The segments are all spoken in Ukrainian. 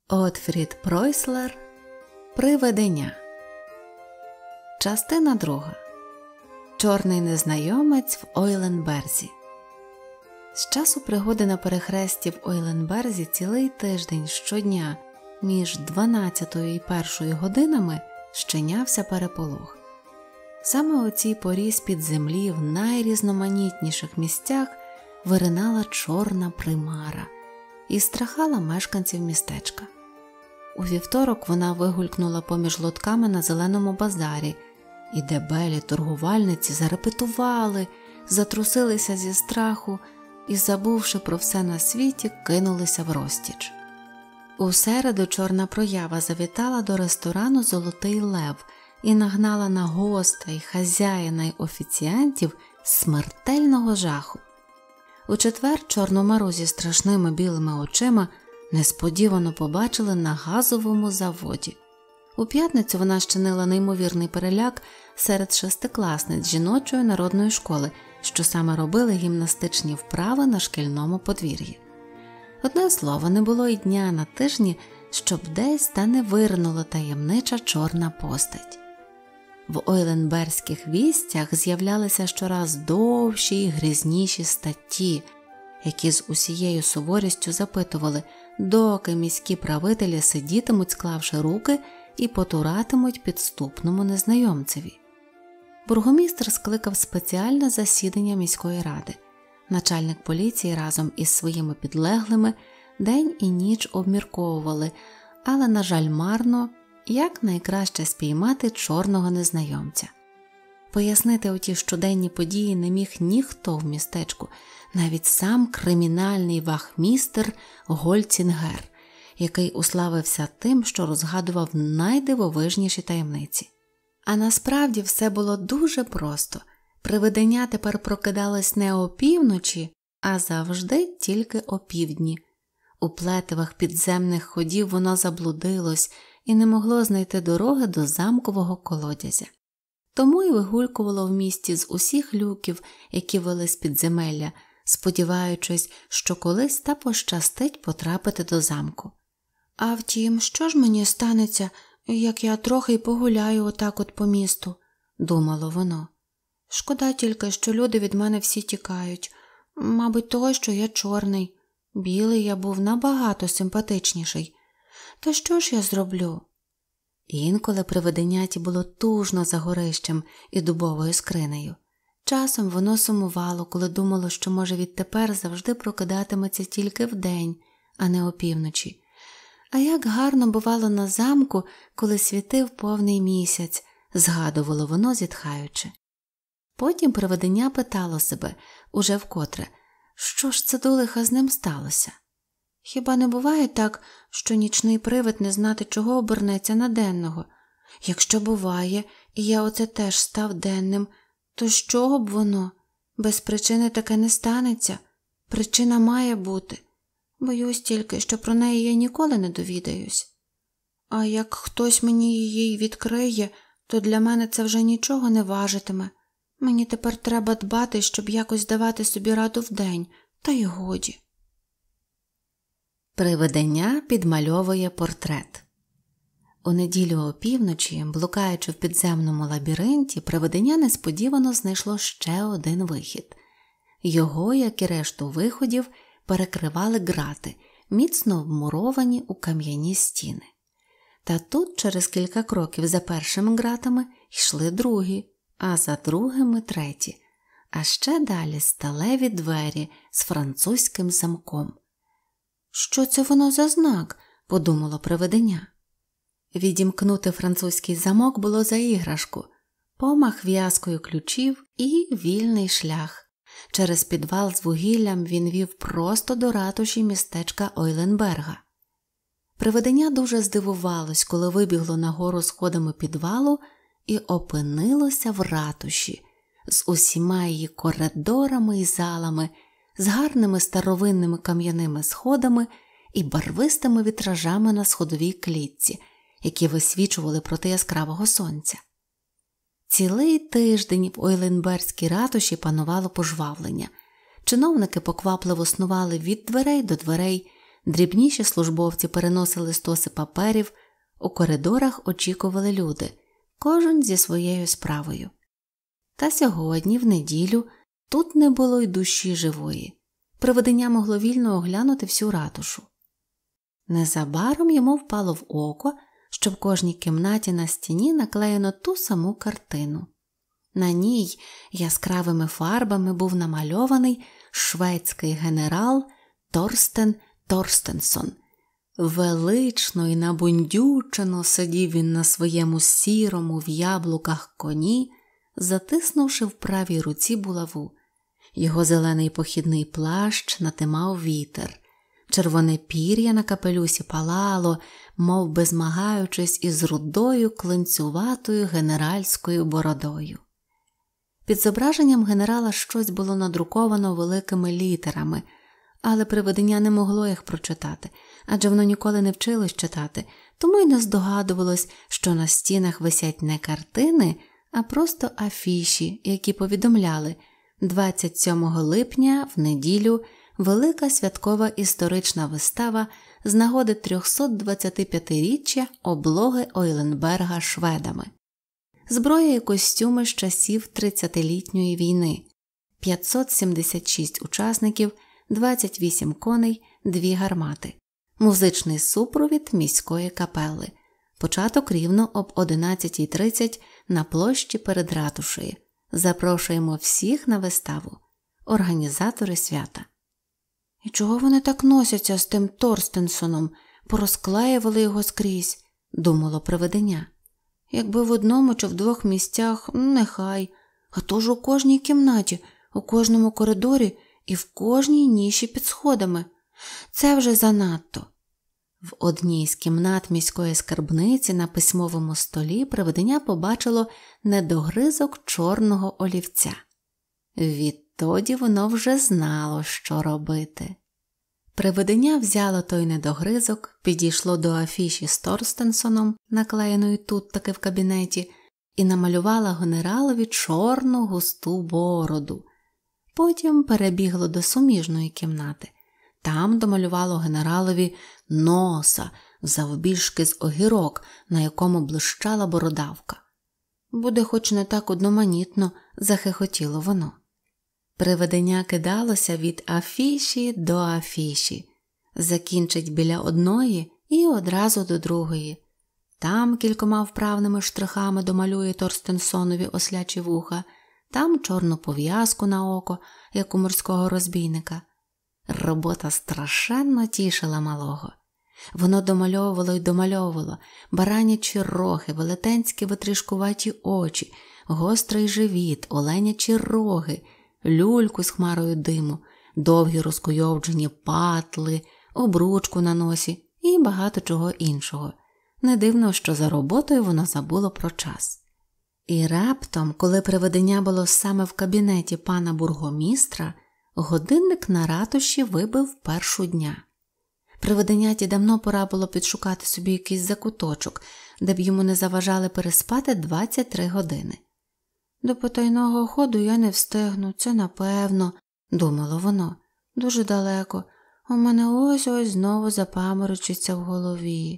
Отфрід Пройслер «Привидення». Частина 2. Чорний незнайомець в Ойленберзі. З часу пригоди на перехресті в Ойленберзі цілий тиждень щодня між 12 і 1 годинами щинявся переполох. Саме у цій порі з-під землі в найрізноманітніших місцях виринала чорна примара і страхала мешканців містечка. У вівторок вона вигулькнула поміж лотками на зеленому базарі, і дебелі торгувальниці зарепетували, затрусилися зі страху і, забувши про все на світі, кинулися в розтіч. У середу чорна проява завітала до ресторану «Золотий лев» і нагнала на гостей, хазяїна й офіціантів смертельного жаху. У четвер чорномару зі страшними білими очима несподівано побачили на газовому заводі. У п'ятницю вона щинила неймовірний переляк серед шестикласниць жіночої народної школи, що саме робили гімнастичні вправи на шкільному подвір'ї. Одне слово, не було й дня на тижні, щоб десь та не вирнула таємнича чорна постать. В ойленберзьких вістях з'являлися щораз довші й грізніші статті, які з усією суворістю запитували, доки міські правителі сидітимуть, склавши руки, і потуратимуть підступному незнайомцеві. Бургомістр скликав спеціальне засідання міської ради. Начальник поліції разом із своїми підлеглими день і ніч обмірковували, але, на жаль, марно, як найкраще спіймати чорного незнайомця. Пояснити оті щоденні події не міг ніхто в містечку, навіть сам кримінальний вахмістер Гольцінгер, який уславився тим, що розгадував найдивовижніші таємниці. А насправді все було дуже просто. Привидення тепер прокидалось не опівночі, а завжди тільки опівдні. У плетивах підземних ходів воно заблудилось і не могло знайти дороги до замкового колодязя. Тому й вигулькувало в місті з усіх люків, які вели з підземелля, сподіваючись, що колись та пощастить потрапити до замку. «А втім, що ж мені станеться, як я трохи й погуляю отак от по місту?» – думало воно. «Шкода тільки, що люди від мене всі тікають. Мабуть, того, що я чорний. Білий я був набагато симпатичніший. Та що ж я зроблю?» Інколи привиденяті було тужно за горищем і дубовою скринею. Часом воно сумувало, коли думало, що може відтепер завжди прокидатиметься тільки вдень, а не опівночі. А як гарно бувало на замку, коли світив повний місяць, згадувало воно, зітхаючи. Потім привидення питало себе, уже вкотре, що ж це до лиха з ним сталося? Хіба не буває так, що нічний привид не знати, чого обернеться на денного? Якщо буває, і я оце теж став денним, то з чого б воно? Без причини таке не станеться. Причина має бути. Боюсь тільки, що про неї я ніколи не довідаюсь. А як хтось мені її відкриє, то для мене це вже нічого не важитиме. Мені тепер треба дбати, щоб якось давати собі раду вдень, та й годі. Привидення підмальовує портрет. У неділю опівночі, блукаючи в підземному лабіринті, привидення несподівано знайшло ще один вихід. Його, як і решту виходів, перекривали грати, міцно вмуровані у кам'яні стіни. Та тут через кілька кроків за першими гратами йшли другі, а за другими треті, а ще далі сталеві двері з французьким замком. «Що це воно за знак?» – подумало привидення. Відімкнути французький замок було за іграшку, помах в'язкою ключів і вільний шлях. Через підвал з вугіллям він вів просто до ратуші містечка Ойленберга. Привидення дуже здивувалось, коли вибігло нагору сходами підвалу і опинилося в ратуші з усіма її коридорами і залами, з гарними старовинними кам'яними сходами і барвистими вітражами на сходовій клітці, які висвічували проти яскравого сонця. Цілий тиждень в Ойленберзькій ратуші панувало пожвавлення. Чиновники поквапливо снували від дверей до дверей, Дрібніші службовці переносили стоси паперів, у коридорах очікували люди, кожен зі своєю справою. Та сьогодні, в неділю, тут не було й душі живої. Привидення могло вільно оглянути всю ратушу. Незабаром йому впало в око, що в кожній кімнаті на стіні наклеєно ту саму картину. На ній яскравими фарбами був намальований шведський генерал Торстен Торстенсон. Велично і набундючено сидів він на своєму сірому в яблуках коні, затиснувши в правій руці булаву. Його зелений похідний плащ натимав вітер. Червоне пір'я на капелюсі палало, мов би змагаючись із рудою клинцюватою генеральською бородою. Під зображенням генерала щось було надруковано великими літерами, але привидення не могло їх прочитати, адже воно ніколи не вчилось читати, тому й не здогадувалось, що на стінах висять не картини, а просто афіші, які повідомляли: 27 липня, в неділю, велика святкова історична вистава з нагоди 325-річчя облоги Ойленберга шведами. Зброя і костюми з часів 30-літньої війни, 576 учасників, 28 коней, 2 гармати. Музичний супровід міської капели. Початок рівно об 11:30 на площі перед ратушею. Запрошуємо всіх на виставу. Організатори свята. І чого вони так носяться з тим Торстенсоном? Порозклеювали його скрізь, думало привидення. Якби в одному чи в 2 місцях, нехай, а то ж у кожній кімнаті, у кожному коридорі і в кожній ніші під сходами. Це вже занадто. В одній з кімнат міської скарбниці на письмовому столі привидення побачило недогризок чорного олівця. Відтоді воно вже знало, що робити. Привидення взяло той недогризок, підійшло до афіші з Торстенсоном, наклеєної тут таки в кабінеті, і намалювало генералові чорну густу бороду. Потім перебігло до суміжної кімнати. Там домалювало генералові носа, завбільшки з огірок, на якому блищала бородавка. Буде хоч не так одноманітно, захихотіло воно. Привидення кидалося від афіші до афіші. Закінчить біля одної і одразу до другої. Там кількома вправними штрихами домалює Торстенсонові ослячі вуха, там чорну пов'язку на око, як у морського розбійника. Робота страшенно тішила малого. Воно домальовувало й домальовувало баранячі роги, велетенські витрішкуваті очі, гострий живіт, оленячі роги, люльку з хмарою диму, довгі розкуйовджені патли, обручку на носі і багато чого іншого. Не дивно, що за роботою воно забуло про час. І раптом, коли привидення було саме в кабінеті пана бургомістра, годинник на ратуші вибив 1 дня. Привиденяті давно пора було підшукати собі якийсь закуточок, де б йому не заважали переспати 23 години. До потайного ходу я не встигну, це напевно, думало воно. Дуже далеко. У мене ось-ось знову запаморочиться в голові.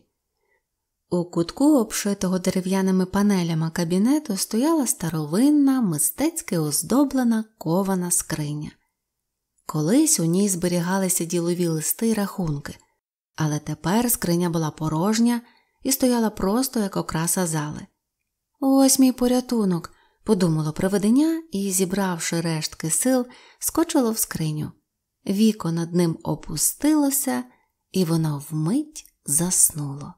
У кутку, обшитого дерев'яними панелями кабінету, стояла старовинна, мистецьки оздоблена кована скриня. Колись у ній зберігалися ділові листи й рахунки, але тепер скриня була порожня і стояла просто як окраса зали. «Ось мій порятунок», – подумало привидення і, зібравши рештки сил, скочило в скриню. Віко над ним опустилося, і воно вмить заснуло.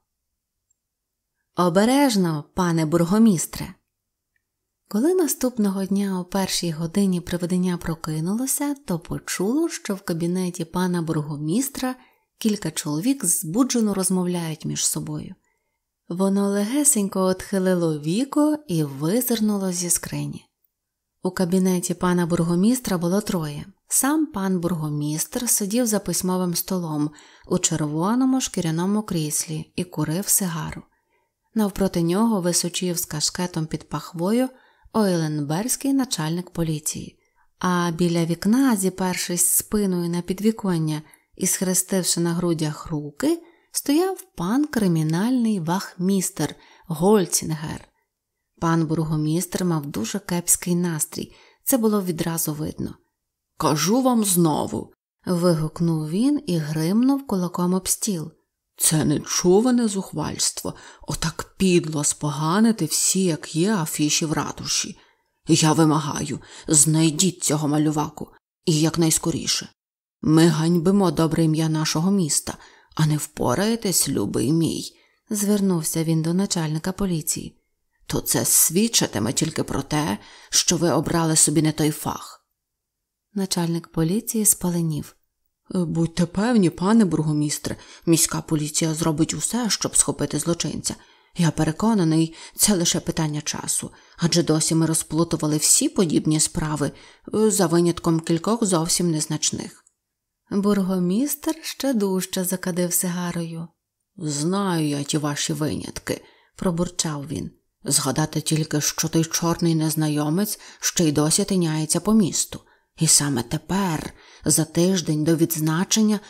«Обережно, пане бургомістре!» Коли наступного дня о 1-й годині привидення прокинулося, то почуло, що в кабінеті пана бургомістра кілька чоловік збуджено розмовляють між собою. Воно легесенько отхилило віко і визирнуло зі скрині. У кабінеті пана бургомістра було 3. Сам пан бургомістр сидів за письмовим столом у червоному шкіряному кріслі і курив сигару. Навпроти нього височив з кашкетом під пахвою ойленберзький начальник поліції, а біля вікна, зіпершись спиною на підвіконня і, схрестивши на грудях руки, стояв пан кримінальний вахмістер Гольцінгер. Пан бургомістр мав дуже кепський настрій, це було відразу видно. «Кажу вам знову», – вигукнув він і гримнув кулаком об стіл. «Це нечуване зухвальство, отак підло споганити всі, як є, афіші в ратуші. Я вимагаю, знайдіть цього малюваку, і якнайскоріше. Ми ганьбимо добре ім'я нашого міста, а не впораєтесь, любий мій», – звернувся він до начальника поліції. «То це свідчитиме тільки про те, що ви обрали собі не той фах». Начальник поліції спаленів. «Будьте певні, пане бургомістре, міська поліція зробить усе, щоб схопити злочинця. Я переконаний, це лише питання часу, адже досі ми розплутували всі подібні справи, за винятком кількох зовсім незначних». Бургомістр ще дужче закадив сигарою. «Знаю я ті ваші винятки», – пробурчав він. «Згадати тільки, що той чорний незнайомець ще й досі тиняється по місту. І саме тепер, за тиждень до відзначення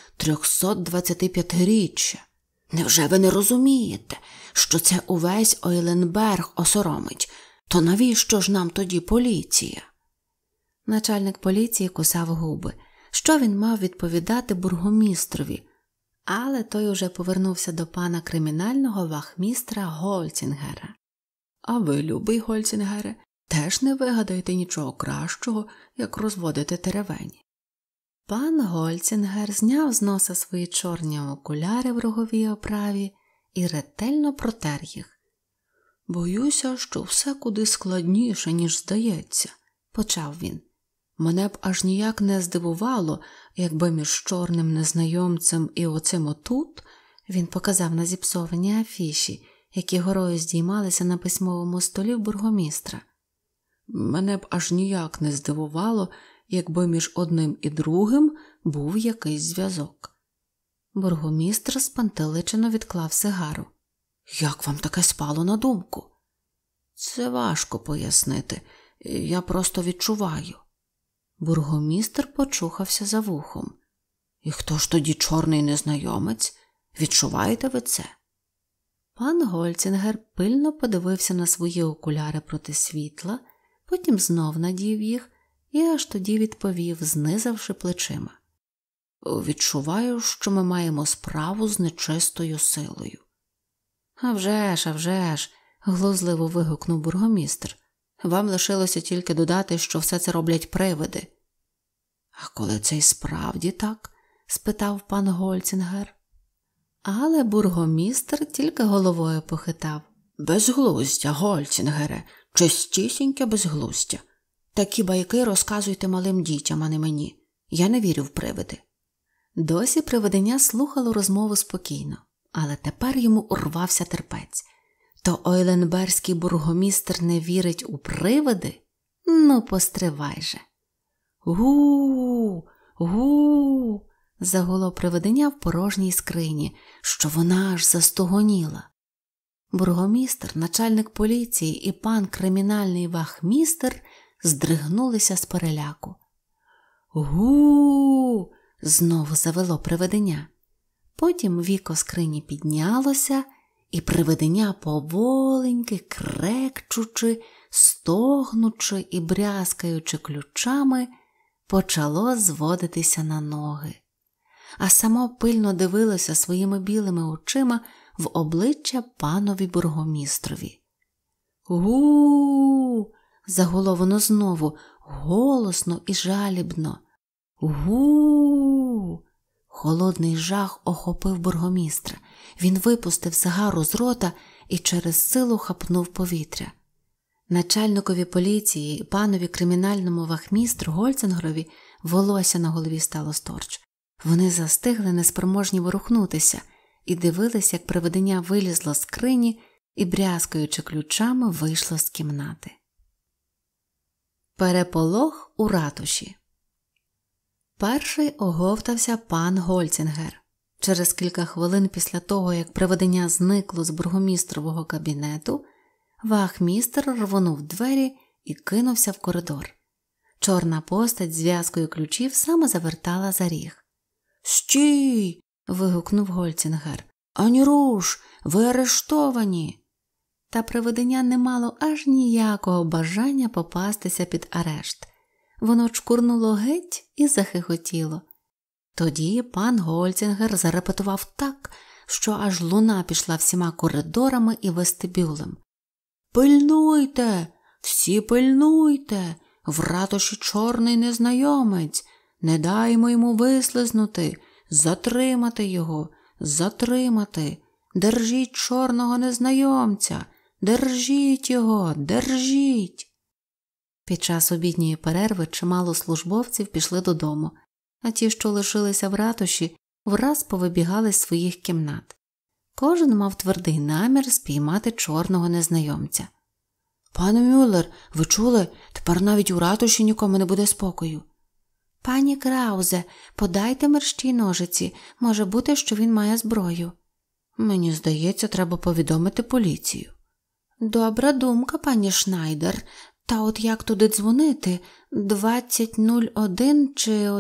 325-річчя. Невже ви не розумієте, що це увесь Ойленберг осоромить? То навіщо ж нам тоді поліція?» Начальник поліції кусав губи. Що він мав відповідати бургомістрові? Але той уже повернувся до пана кримінального вахмістра Гольцінгера. «А ви, любий Гольцінгере, теж не вигадаєте нічого кращого, як розводити теревені». Пан Гольцінгер зняв з носа свої чорні окуляри в роговій оправі і ретельно протер їх. «Боюся, що все куди складніше, ніж здається», – почав він. «Мене б аж ніяк не здивувало, якби між чорним незнайомцем і оцим отут», – він показав на зіпсовані афіші, які горою здіймалися на письмовому столі бургомістра. «Мене б аж ніяк не здивувало, якби між одним і другим був якийсь зв'язок». Бургомістр спантеличено відклав сигару. «Як вам таке спало на думку?» «Це важко пояснити, я просто відчуваю». Бургомістр почухався за вухом. «І хто ж тоді чорний незнайомець? Відчуваєте ви це?» Пан Гольцінгер пильно подивився на свої окуляри проти світла, потім знов надів їх і аж тоді відповів, знизавши плечима. «Відчуваю, що ми маємо справу з нечистою силою». «А вже ж», – глузливо вигукнув бургомістр. «Вам лишилося тільки додати, що все це роблять привиди». «А коли це й справді так?» – спитав пан Гольцінгер. Але бургомістр тільки головою похитав. «Безглуздя, Гольцінгере, чистісіньке безглуздя. Такі байки розказуйте малим дітям, а не мені. Я не вірю в привиди». Досі привидення слухало розмову спокійно, але тепер йому урвався терпець. То ойленберзький бургомістр не вірить у привиди? Ну, постривай же. «Гу! – загуло привидення в порожній скрині, що вона аж застогоніла. Бургомістр, начальник поліції і пан кримінальний вахмістер здригнулися з переляку. «Гу!» – знову завело привидення. Потім віко скрині піднялося, і привидення поволеньки, крекчучи, стогнучи і брязкаючи ключами, почало зводитися на ноги. А само пильно дивилося своїми білими очима в обличчя панові бургомістрові. «Гу!» – загуло воно знову, голосно і жалібно. «Гу!» Холодний жах охопив бургомістра. Він випустив сигару з рота і через силу хапнув повітря. Начальникові поліції і панові кримінальному вахмістру Гольцінгерові волосся на голові стало сторч. Вони застигли, неспроможні ворухнутися, і дивились, як привидення вилізло з скрині і, брязкаючи ключами, вийшло з кімнати. Переполох у ратуші. Перший оговтався пан Гольцінгер. Через кілька хвилин після того, як привидення зникло з бургомістрового кабінету, вахмістр рвонув двері і кинувся в коридор. Чорна постать з зв'язкою ключів саме завертала за ріг. «Стій!» – вигукнув Гольцінгер. «Ані руш! Ви арештовані!» Та привидення не мало аж ніякого бажання попастися під арешт. Воно чкурнуло геть і захихотіло. Тоді пан Гольцінгер зарепетував так, що аж луна пішла всіма коридорами і вестибюлем. «Пильнуйте! Всі пильнуйте! В ратуші чорний незнайомець! Не даймо йому вислизнути! Затримати його! Затримати! Держіть чорного незнайомця! Держіть його! Держіть!» Під час обідньої перерви чимало службовців пішли додому, а ті, що лишилися в ратуші, враз повибігали з своїх кімнат. Кожен мав твердий намір спіймати чорного незнайомця. «Пане Мюллер, ви чули? Тепер навіть у ратуші нікому не буде спокою». «Пані Краузе, подайте мерщій ножиці. Може бути, що він має зброю». «Мені здається, треба повідомити поліцію». «Добра думка, пані Шнайдер. Та от як туди дзвонити? 2001 чи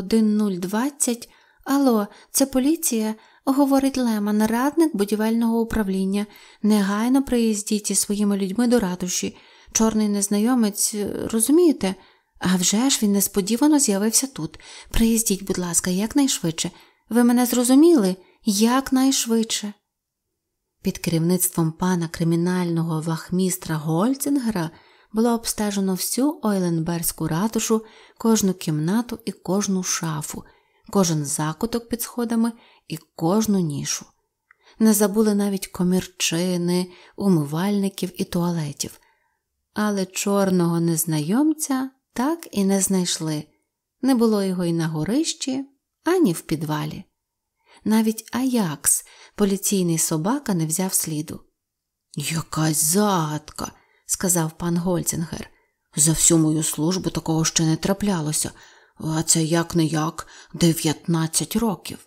1020? Алло, це поліція?» – говорить Леман, радник будівельного управління. «Негайно приїздіть із своїми людьми до ратуші. Чорний незнайомець, розумієте? А вже ж він несподівано з'явився тут. Приїздіть, будь ласка, якнайшвидше. Ви мене зрозуміли? Якнайшвидше». Під керівництвом пана кримінального вахмістра Гольцінгера було обстежено всю Ойленберзьку ратушу, кожну кімнату і кожну шафу, кожен закуток під сходами і кожну нішу. Не забули навіть комірчини, умивальників і туалетів. Але чорного незнайомця так і не знайшли. Не було його і на горищі, ані в підвалі. Навіть Аякс, поліційний собака, не взяв сліду. «Якась загадка», – сказав пан Гольцінгер. «За всю мою службу такого ще не траплялося, а це як-не-як 19 років».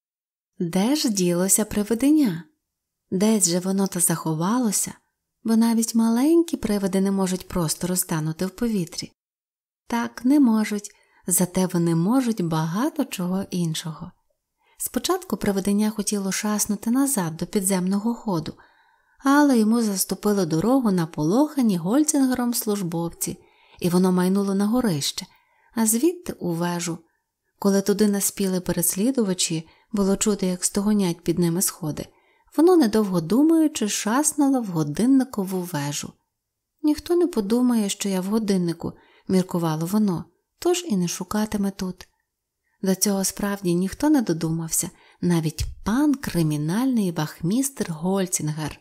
Де ж ділося привидення? Десь же воно то заховалося, бо навіть маленькі привиди не можуть просто розтанути в повітрі. Так, не можуть, зате вони можуть багато чого іншого. Спочатку привидення хотіло шаснути назад до підземного ходу, але йому заступили дорогу наполохані Гольцінгером службовці, і воно майнуло на горище, а звідти у вежу. Коли туди наспіли переслідувачі, було чути, як стогонять під ними сходи, воно, недовго думаючи, шаснуло в годинникову вежу. «Ніхто не подумає, що я в годиннику», – міркувало воно, тож і не шукатиме тут. До цього справді ніхто не додумався, навіть пан кримінальний вахмістр Гольцінгер.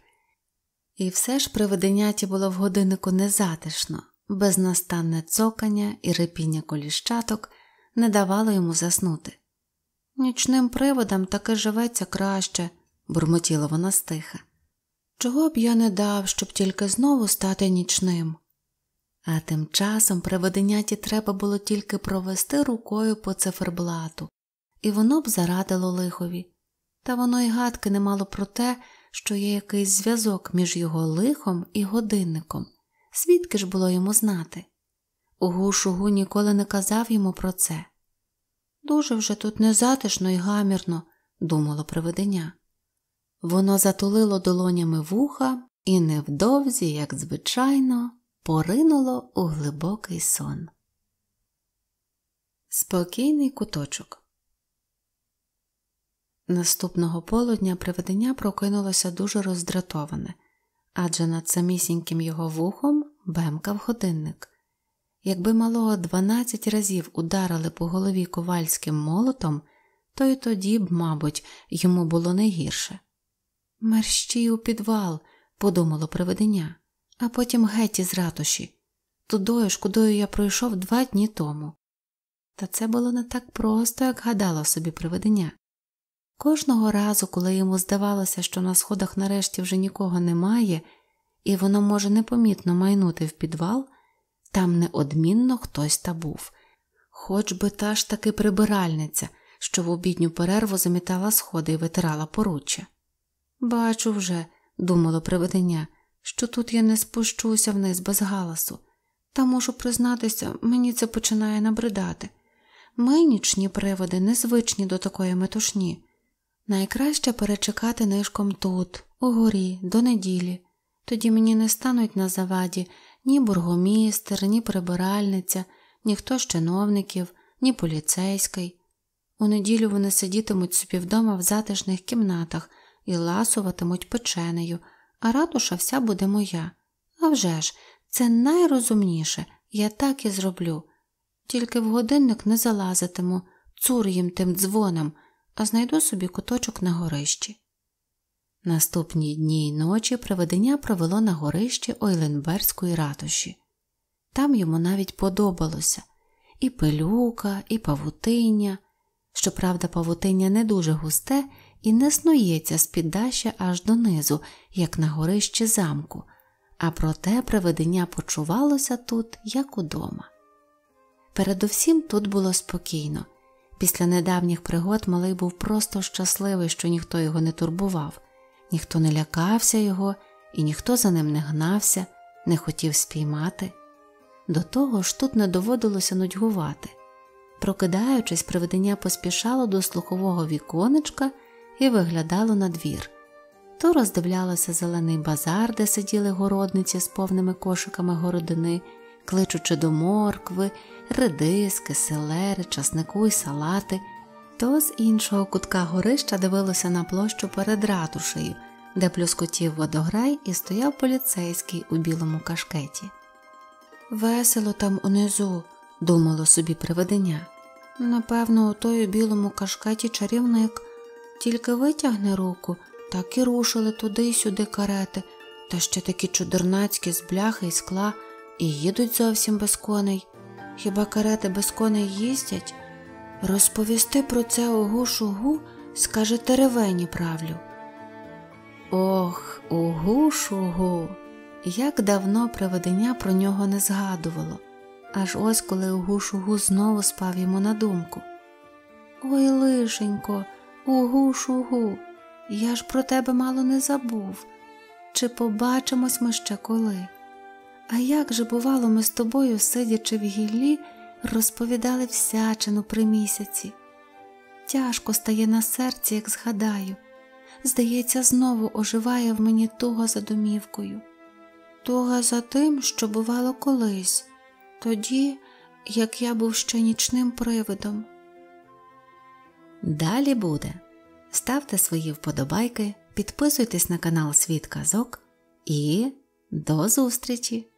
І все ж привиденяті було в годиннику незатишно, безнастанне цокання і рипіння коліщаток не давало йому заснути. «Нічним привидам таки живеться краще», – бурмотіла вона стиха. «Чого б я не дав, щоб тільки знову стати нічним?» А тим часом привиденяті треба було тільки провести рукою по циферблату, і воно б зарадило лихові. Та воно й гадки не мало про те, що є якийсь зв'язок між його лихом і годинником. Звідки ж було йому знати? Угу-шугу ніколи не казав йому про це. «Дуже вже тут незатишно і гамірно», – думало привидення. Воно затулило долонями вуха і невдовзі, як звичайно, поринуло у глибокий сон. Спокійний куточок. Наступного полудня привидення прокинулося дуже роздратоване, адже над самісіньким його вухом бемкав годинник. Якби малого 12 разів ударили по голові ковальським молотом, то й тоді б, мабуть, йому було не гірше. «Мерщій у підвал», – подумало привидення, а потім геть із ратуші, тудою ж, кудою я пройшов 2 дні тому. Та це було не так просто, як гадало собі привидення. Кожного разу, коли йому здавалося, що на сходах нарешті вже нікого немає, і воно може непомітно майнути в підвал, там неодмінно хтось та був. Хоч би та ж таки прибиральниця, що в обідню перерву замітала сходи і витирала поруччя. «Бачу вже», – думало привидення, – «що тут я не спущуся вниз без галасу. Та можу признатися, мені це починає набридати. Ми, нічні привиди, незвичні до такої метушні. Найкраще перечекати нишком тут, угорі, до неділі. Тоді мені не стануть на заваді ні бургомістр, ні прибиральниця, ні хто з чиновників, ні поліцейський. У неділю вони сидітимуть собі вдома в затишних кімнатах і ласуватимуть печенею, а ратуша вся буде моя. А вже ж, це найрозумніше, я так і зроблю. Тільки в годинник не залазитиму, цур їм тим дзвонам, а знайду собі куточок на горищі. Наступні дні й ночі привидення провело на горищі Ойленберзької ратуші. Там йому навіть подобалося і пилюка, і павутиння. Щоправда, павутиння не дуже густе і не снується з піддаща аж донизу, як на горищі замку, а проте привидення почувалося тут, як удома. Передусім тут було спокійно. Після недавніх пригод малий був просто щасливий, що ніхто його не турбував, ніхто не лякався його і ніхто за ним не гнався, не хотів спіймати. До того ж тут не доводилося нудьгувати. Прокидаючись, привидення поспішало до слухового віконечка і виглядало на двір. То роздивлялося зелений базар, де сиділи городниці з повними кошиками городини, кличучи до моркви, редиски, селери, часнику й салати, то з іншого кутка горища дивилося на площу перед ратушею, де плюскотів водограй і стояв поліцейський у білому кашкеті. «Весело там унизу», – думало собі привидення. «Напевно, у той у білому кашкеті чарівник. Тільки витягне руку, так і рушили туди й сюди карети, та ще такі чудернацькі з бляхи й скла, і їдуть зовсім без коней. Хіба карети без коней їздять? Розповісти про це угу-шугу, скаже, теревені правлю». Ох, угу-шугу! Як давно привидення про нього не згадувало, аж ось коли угу-шугу знову спав йому на думку. «Ой, лишенько, угу-шугу, я ж про тебе мало не забув. Чи побачимось ми ще коли? А як же, бувало, ми з тобою, сидячи в гіллі, розповідали всячину при місяці. Тяжко стає на серці, як згадаю. Здається, знову оживає в мені туга за домівкою. Туга за тим, що бувало колись, тоді, як я був ще нічним привидом». Далі буде. Ставте свої вподобайки, підписуйтесь на канал Світ Казок і до зустрічі!